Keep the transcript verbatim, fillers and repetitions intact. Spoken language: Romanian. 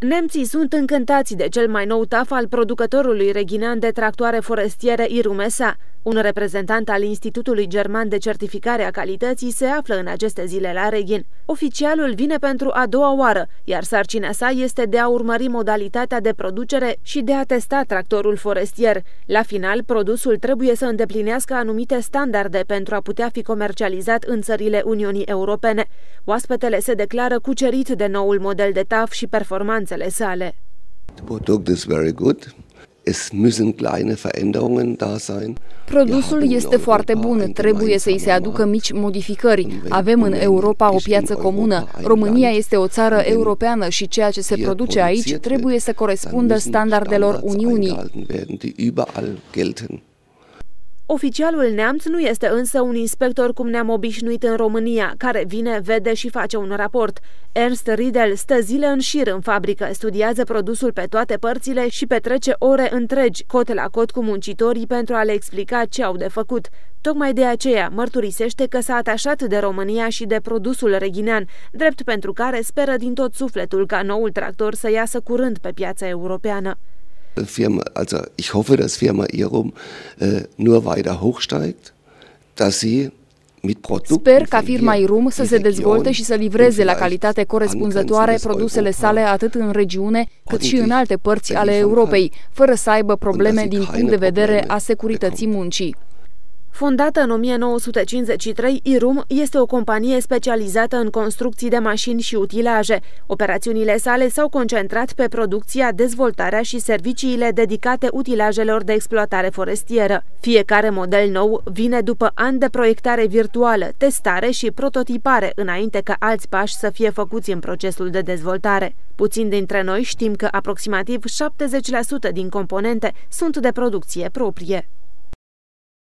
Nemții sunt încântați de cel mai nou taf al producătorului reghinean de tractoare forestiere Irum S A. Un reprezentant al Institutului German de Certificare a Calității se află în aceste zile la Reghin. Oficialul vine pentru a doua oară, iar sarcina sa este de a urmări modalitatea de producere și de a testa tractorul forestier. La final, produsul trebuie să îndeplinească anumite standarde pentru a putea fi comercializat în țările Uniunii Europene. Oaspetele se declară cucerit de noul model de taf și performanțele sale. Produsul este foarte bun, trebuie să îi se aducă mici modificări. Avem în Europa o piață comună. România este o țară europeană și ceea ce se produce aici trebuie să corespundă standardelor Uniunii. Oficialul neamț nu este însă un inspector cum ne-am obișnuit în România, care vine, vede și face un raport. Ernst Riedel stă zile în șir în fabrică, studiază produsul pe toate părțile și petrece ore întregi, cot la cot cu muncitorii pentru a le explica ce au de făcut. Tocmai de aceea mărturisește că s-a atașat de România și de produsul reghinean, drept pentru care speră din tot sufletul ca noul tractor să iasă curând pe piața europeană. Firma, also ich hoffe, dass Firma Irum uh, nur weiter hochsteigt, dass sie mit Produkten. Sper ca firma Irum să se dezvolte și să livreze la calitate corespunzătoare produsele sale atât în regiune cât și în alte părți ale Europei, fără să aibă probleme din punct de vedere a securității muncii. Fondată în o mie nouă sute cincizeci și trei, Irum este o companie specializată în construcții de mașini și utilaje. Operațiunile sale s-au concentrat pe producția, dezvoltarea și serviciile dedicate utilajelor de exploatare forestieră. Fiecare model nou vine după ani de proiectare virtuală, testare și prototipare, înainte ca alți pași să fie făcuți în procesul de dezvoltare. Puțin dintre noi știm că aproximativ șaptezeci la sută din componente sunt de producție proprie.